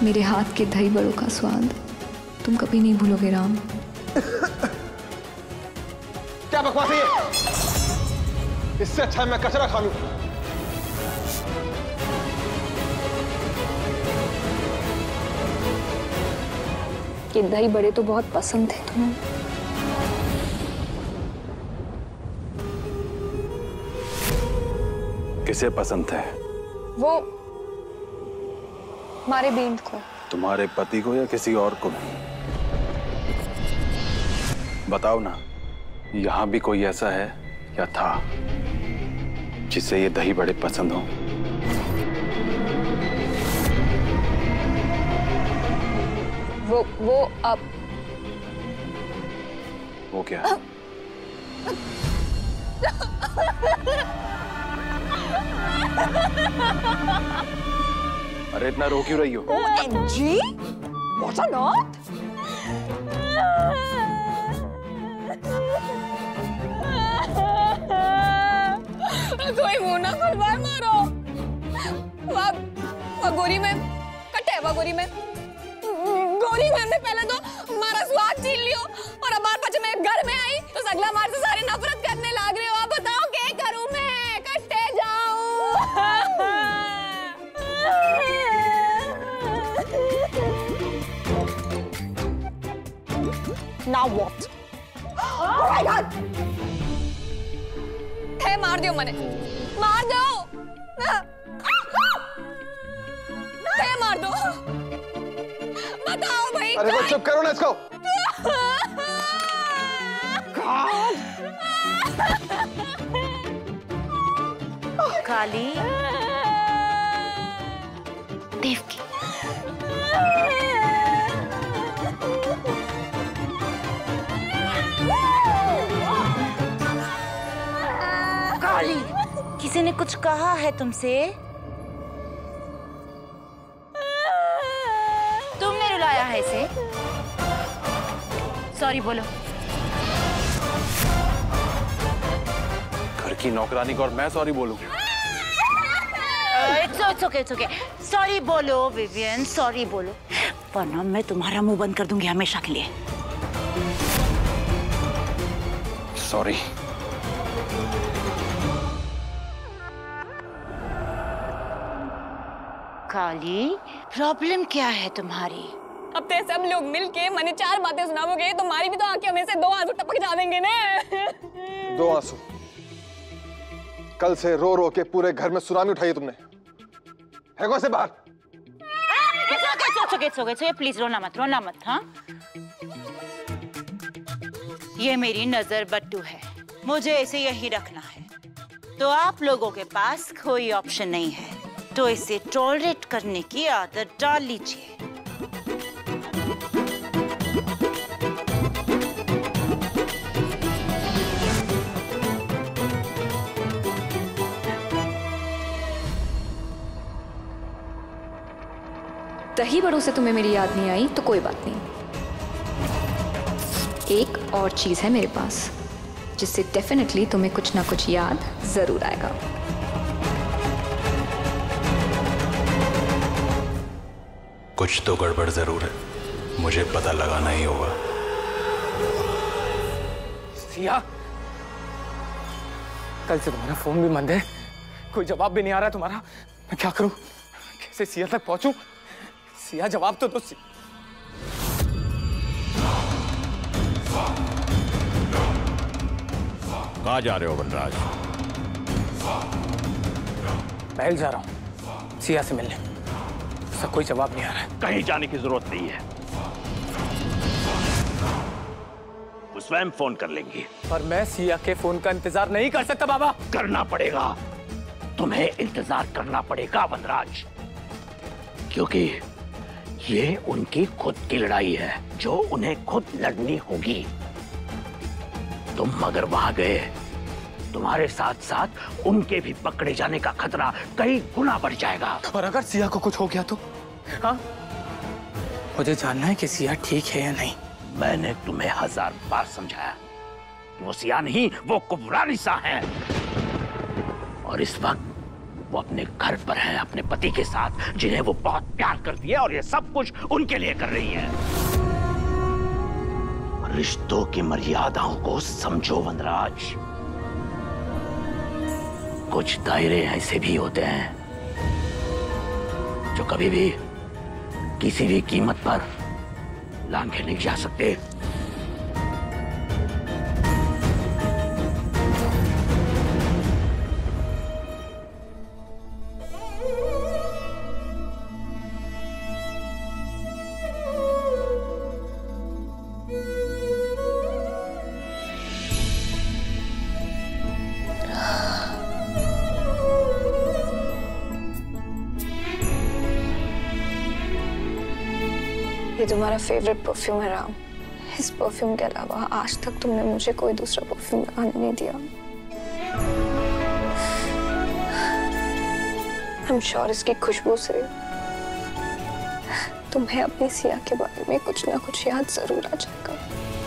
मेरे हाथ के दही बड़ों का स्वाद तुम कभी नहीं भूलोगे राम। क्या बकवास है ये? इससे अच्छा है मैं कचरा खा लूं। ये दही बड़े तो बहुत पसंद थे तुम्हें। किसे पसंद थे? वो हमारे बेंट को। तुम्हारे पति को या किसी और को? बताओ ना, यहां भी कोई ऐसा है या था जिसे ये दही बड़े पसंद हो? वो अब वो क्या है? अरे इतना रो क्यों रही हो? जी, what a lot? कोई मुंह ना खुलवाए मारो। गोरी में कटे गोरी में ने पहले तो हमारा स्वाद छीन लियो और अब बार पछ मैं घर में आई तो अगला मार से सारे नफरत करने लग रहे हो। आप बताओ क्या करूं मैं? कट्टे जाऊं? Now what? Oh my God! थे मार दियो मने, मार दो, थे मार दो, बताओ भाई। अरे वो चुप करो ना इसको। काली देवकी, काली, किसी ने कुछ कहा है तुमसे? तुमने रुलाया है इसे? सॉरी बोलो। घर की नौकरानी को और मैं सॉरी बोलूं? It's okay. सॉरी बोलो विवियन, सॉरी बोलो, वरना मैं तुम्हारा मुंह बंद कर दूंगी हमेशा के लिए। सॉरी। काली, प्रॉब्लम क्या है तुम्हारी? अब ते सब लोग मिलके मने 4 बातें सुनाओगे तो हमारी भी तो आंखें में से 2 आंसू टपक जाएंगे ना। 2 आंसू? कल से रो रो के पूरे घर में सुनामी उठाई तुमने। है कौन से बाहर? It's okay, प्लीज रोना मत, हाँ? ये मेरी नजर बट्टू है, मुझे इसे यही रखना है, तो आप लोगों के पास कोई ऑप्शन नहीं है, तो इसे टॉलरेट करने की आदत डाल लीजिए। दही बड़ों से तुम्हें मेरी याद नहीं आई तो कोई बात नहीं। एक और चीज है मेरे पास जिससे डेफिनेटली तुम्हें कुछ ना कुछ याद जरूर आएगा। कुछ तो गड़बड़ जरूर है, मुझे पता लगाना ही होगा। सिया, कल से तुम्हारा फोन भी बंद है, कोई जवाब भी नहीं आ रहा है तुम्हारा। मैं क्या करूं? कैसे सिया तक पहुंचूं? सिया जवाब तो दो। कहाँ जा रहे हो वनराज? महल जा रहा हूँ सिया से मिलने, उसका कोई जवाब नहीं आ रहा है। कहीं जाने की जरूरत नहीं है, वो स्वयं फोन कर लेंगी। पर मैं सिया के फोन का इंतजार नहीं कर सकता बाबा। करना पड़ेगा, तुम्हें इंतजार करना पड़ेगा वनराज, क्योंकि ये उनकी खुद की लड़ाई है जो उन्हें खुद लड़नी होगी। तुम अगर वहां गए, तुम्हारे साथ साथ उनके भी पकड़े जाने का खतरा कई गुना बढ़ जाएगा। और अगर सिया को कुछ हो गया तो? हाँ, मुझे जानना है कि सिया ठीक है या नहीं। मैंने तुम्हें 1000 बार समझाया, वो सिया नहीं, वो कुबरा निसा है, और इस वक्त वो अपने घर पर है, अपने पति के साथ, जिन्हें वो बहुत प्यार करती है, और ये सब कुछ उनके लिए कर रही है। रिश्तों की मर्यादाओं को समझो वनराज। कुछ दायरे ऐसे भी होते हैं जो कभी भी किसी भी कीमत पर लांघे नहीं जा सकते। ये तुम्हारा फेवरेट परफ्यूम है राम। इस परफ्यूम के अलावा आज तक तुमने मुझे कोई दूसरा परफ्यूम लगाने नहीं दिया। I'm sure इसकी खुशबू से तुम्हें अपनी सिया के बारे में कुछ ना कुछ याद जरूर आ जाएगा।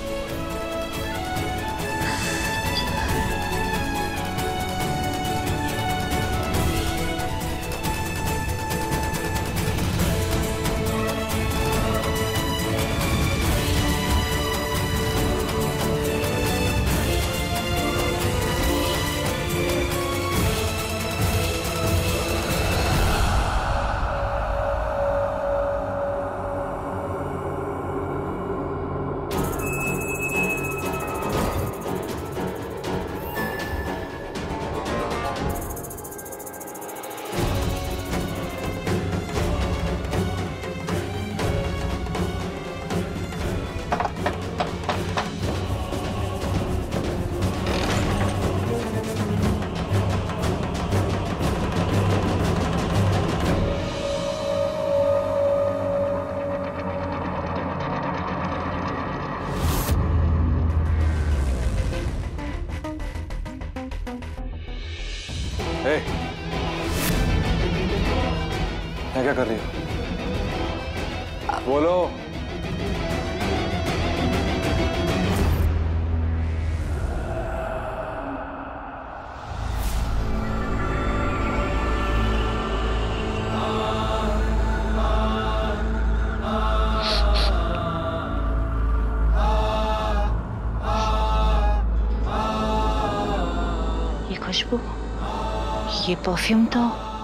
मैं क्या कर रही हूँ? बोलो। ये खुशबू, ये परफ्यूम तो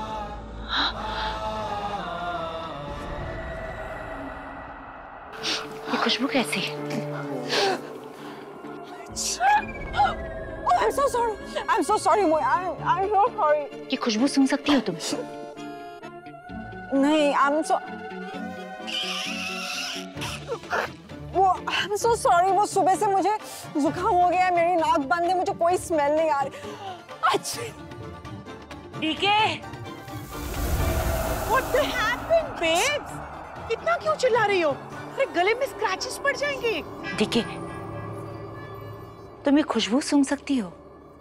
खुशबू कैसी? Oh, I'm so sorry. I'm so sorry, Moy. I'm so sorry. ये खुशबू सूंघ सकती हो तुम? नहीं, I'm so sorry. वो सुबह से मुझे जुकाम हो गया है, मेरी नाक बंद है, मुझे कोई स्मेल नहीं आ रही। अच्छा। डीके। What happened, babes? इतना क्यों चिल्ला रही हो? अरे गले में स्क्रैचेस पड़ जाएंगे। डीके, तुम ये खुशबू सूंघ सकती हो?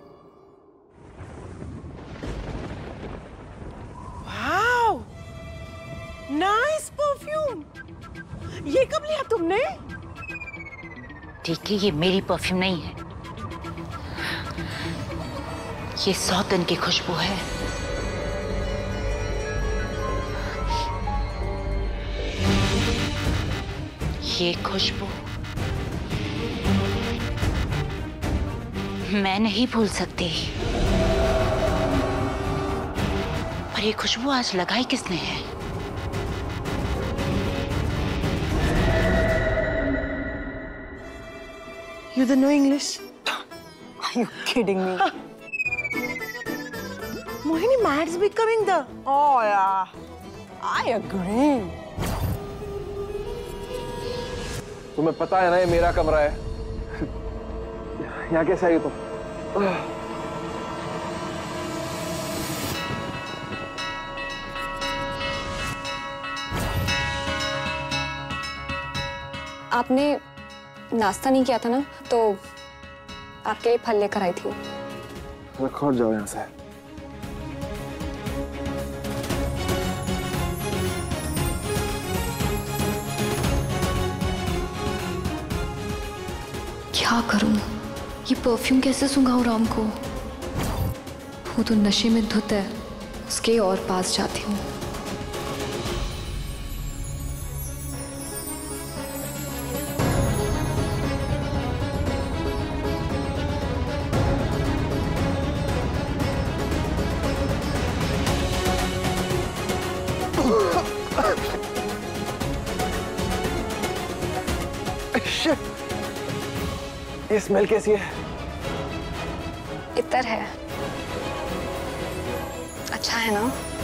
Wow, nice perfume. ये कब लिया तुमने? डीके, ये मेरी परफ्यूम नहीं है, ये सौतन की खुशबू है। ये खुशबू मैं नहीं भूल सकती, पर ये खुशबू आज लगाई किसने है? You don't know English? Are you kidding me? Mohini, Matt's becoming the... Oh yeah, I agree. तुम्हें पता है ना ये मेरा कमरा है। यहाँ कैसे आई तुम? आपने नाश्ता नहीं किया था ना, तो आपके लिए फल लेकर आई थी। रखो और जाओ यहाँ से। क्या करूं? ये परफ्यूम कैसे सूंघाऊं राम को? वो तो नशे में धुत है, उसके और पास जाती हूँ। ये स्मेल कैसी है? इतर है। अच्छा है ना?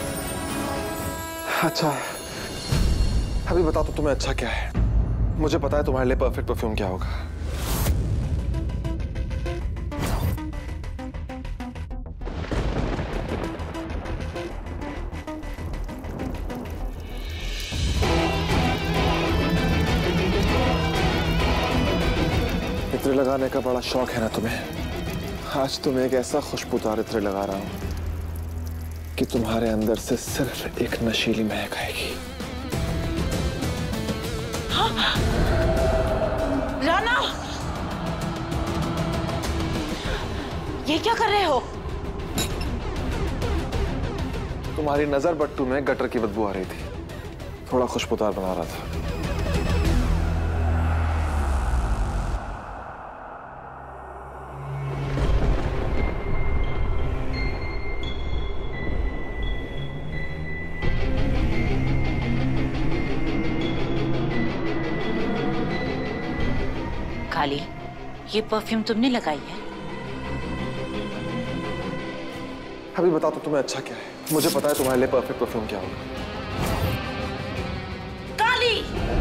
अच्छा है। अभी बता तो तुम्हें अच्छा क्या है? मुझे पता है तुम्हारे लिए परफेक्ट परफ्यूम क्या होगा। इत्र लगाने का बड़ा शौक है ना तुम्हें? आज तुम्हें एक ऐसा खुशबूदार इत्र लगा रहा हूं कि तुम्हारे अंदर से सिर्फ एक नशीली महक आएगी। राणा, ये क्या कर रहे हो? तुम्हारी नजर बट्टू में गटर की बदबू आ रही थी, थोड़ा खुशबूदार बना रहा था। काली, ये परफ्यूम तुमने लगाई है? अभी बता तो तुम्हें अच्छा क्या है? मुझे पता है तुम्हारे लिए परफेक्ट परफ्यूम क्या होगा। काली!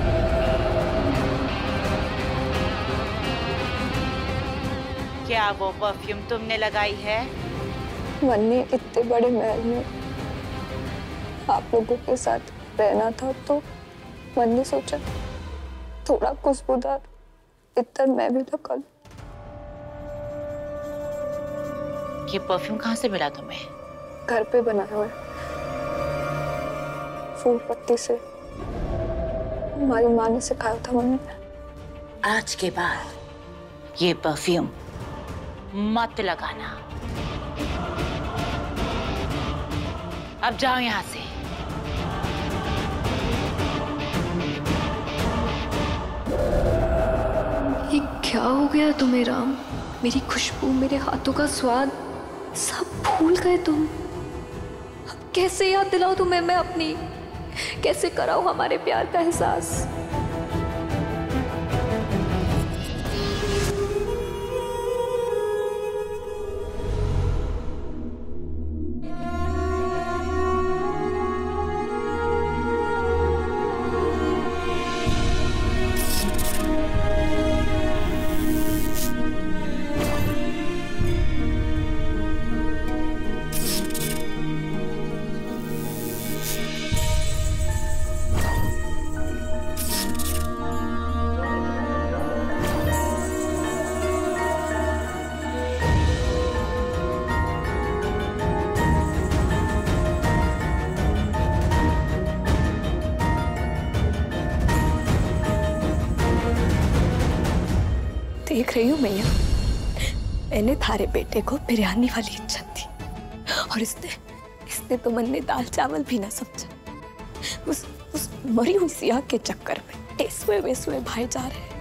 क्या वो परफ्यूम तुमने लगाई है? मन्नी, इतने बड़े महल में आप लोगों के साथ रहना था तो मन ने सोचा थोड़ा खुशबूदार इतर मैं भी लगा लूं। ये परफ्यूम कहाँ से मिला तुम्हें? घर पे बनाया हुआ फूल पत्ती से, हमारी माँ ने सिखाया था मम्मी। आज के बाद ये परफ्यूम मत लगाना। अब जाओ यहाँ से। ये क्या हो गया तुम्हें राम? मेरी खुशबू, मेरे हाथों का स्वाद सब भूल गए तुम। अब कैसे याद दिलाऊं तुम्हें मैं अपनी? कैसे कराऊं हमारे प्यार का एहसास? देख रही हूँ मैया, मैंने थारे बेटे को बिरयानी वाली इच्छा थी और इसने तो मन में दाल चावल भी ना समझा। उस मरी हुई सिया के चक्कर में टेसुए वेसुए भाई जा रहे हैं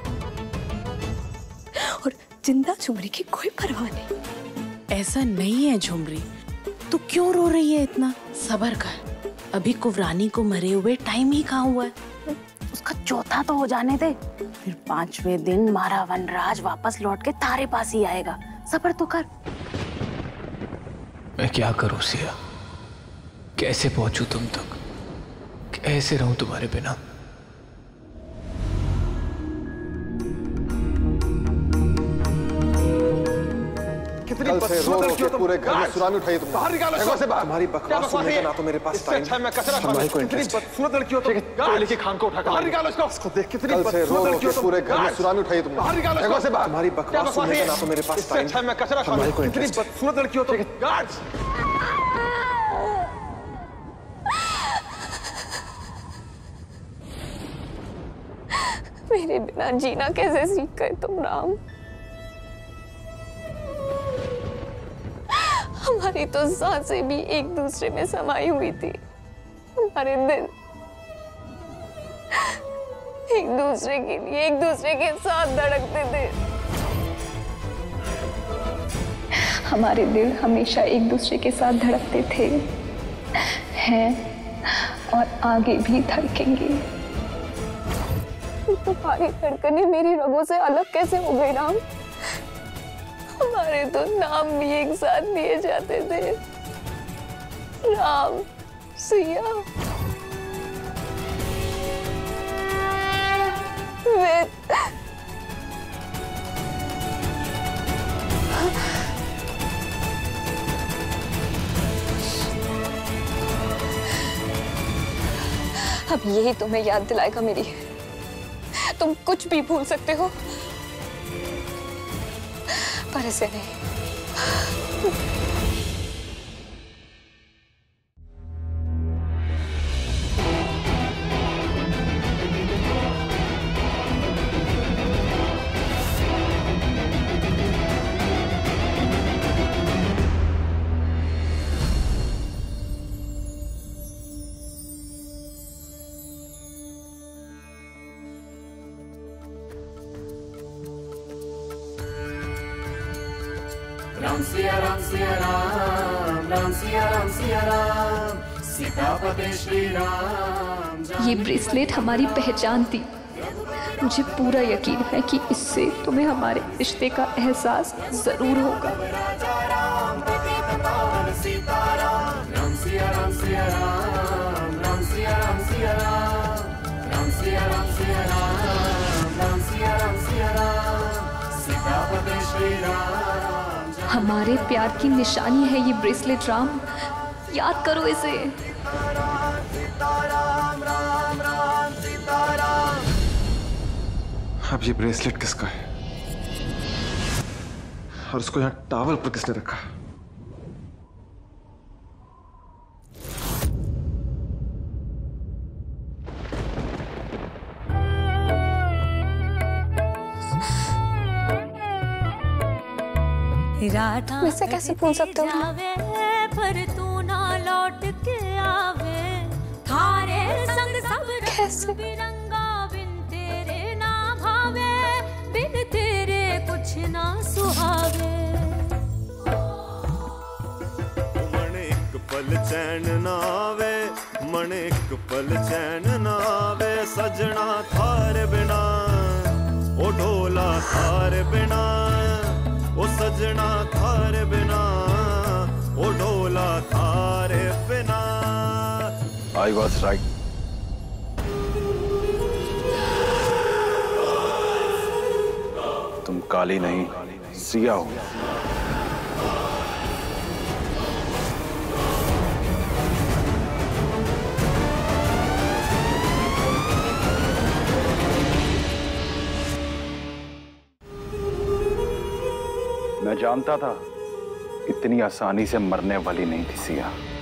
और जिंदा झुमरी की कोई परवाह नहीं। ऐसा नहीं है झुमरी, तू क्यों रो रही है इतना? सब्र कर, अभी कुंवरानी को मरे हुए टाइम ही कहाँ हुआ है। उसका चौथा तो हो जाने दे, फिर 5वें दिन मारा वनराज वापस लौट के तारे पास ही आएगा। सब्र तो कर। मैं क्या करूं सिया? कैसे पहुंचूं तुम तक? कैसे रहूं तुम्हारे बिना? कल से रो रो के पूरे घर में सुनामी उठाई तुमने। बाहर निकालो इसको। तुम्हारी बकवास सुनने का ना तो मेरे पास टाइम है, हमारी को इंटरेस्ट है। बदसूरत लड़की हो तुम। कोयले की खान को उठा कर बाहर निकालो इसको। देख कितनी बदसूरत लड़की हो तुम। पूरे घर में सुनामी उठाई तुमने। बाहर निकालो इसको। तुम्हारी बकवास सुनने का ना तो मेरे पास टाइम है, हमारी को इंटरेस्ट है। कितनी बदसूरत लड़की हो तुम। गार्ड्स! मेरे बिना जीना कैसे सीख गए तुम राम? हमारी तो सांसें भी एक दूसरे में समाई हुई थी। हमारे दिल एक दूसरे के लिए एक दूसरे के साथ धड़कते थे। हमारे दिल हमेशा एक दूसरे के साथ धड़कते थे, हैं और आगे भी धड़केंगे। तुम्हारी धड़कनें मेरी रगों से अलग कैसे हो गई राम? हमारे तो नाम भी एक साथ लिए जाते थे, राम, सिया, वेद। अब यही तुम्हें याद दिलाएगा मेरी। तुम कुछ भी भूल सकते हो, पर ऐसे नहीं। राम सिया राम सिया राम, राम सिया राम सिया राम, सीतापते श्री राम। ये ब्रेसलेट हमारी पहचान थी। मुझे पूरा यकीन है कि इससे तुम्हें हमारे रिश्ते का एहसास जरूर होगा। राम सिया राम सिया राम, राम सिया राम सिया राम, राम सिया राम सिया राम, राम सिया राम सिया राम, सीतापते श्री राम। हमारे प्यार की निशानी है ये ब्रेसलेट राम, याद करो इसे। अब ये ब्रेसलेट किसका है और उसको यहाँ टॉवल पर किसने रखा? वैसे कैसे भूल सकते हो? पर तू ना लौट के आवे, थारे संग सब कैसे? बिरंगा बिन तेरे ना भावे, बिन तेरे कुछ ना सुहावे। मन एक पल चैन ना आवे, मन एक पल चैन ना आवे, सजना थारे बिना, ओ ढोला थारे बिना, ओ सजना थारे बिना, ओ ढोला थारे बिना। I was right. तुम काली नहीं, सिया हो। मैं जानता था इतनी आसानी से मरने वाली नहीं थी सिया।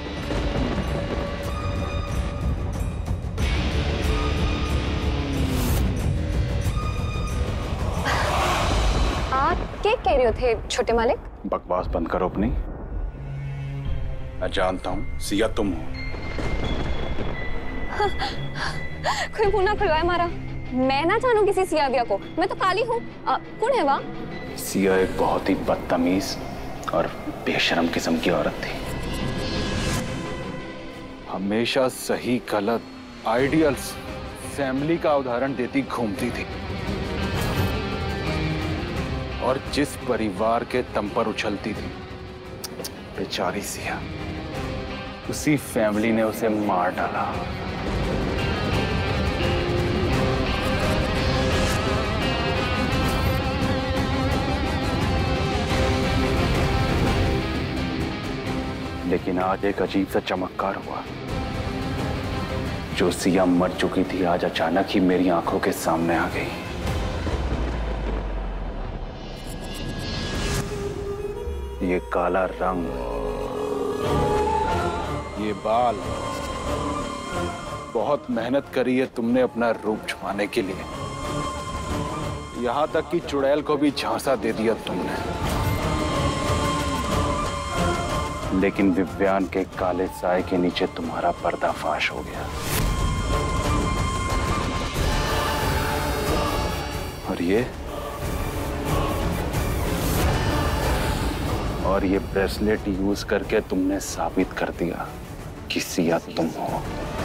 आप क्या कह रहे थे छोटे मालिक? बकवास बंद करो अपनी। मैं जानता हूँ सिया तुम हो। कोई मुंह ना खुलवाए मारा। मैं ना जानू किसी सिया विया को। मैं तो काली हूँ। कौन है वहाँ? सिया एक बहुत ही बदतमीज और बेशर्म किस्म की औरत थी। हमेशा सही गलत आइडियल्स फैमिली का उदाहरण देती घूमती थी और जिस परिवार के दम पर उछलती थी, बेचारी सिया, उसी फैमिली ने उसे मार डाला। लेकिन आज एक अजीब सा चमत्कार हुआ। जो सिया मर चुकी थी आज अचानक ही मेरी आंखों के सामने आ गई। ये काला रंग, ये बाल, बहुत मेहनत करी है तुमने अपना रूप छुपाने के लिए। यहां तक कि चुड़ैल को भी झांसा दे दिया तुमने। लेकिन विव्यान के काले साए के नीचे तुम्हारा पर्दाफाश हो गया। और ये ब्रेसलेट यूज करके तुमने साबित कर दिया कि सिया तुम हो।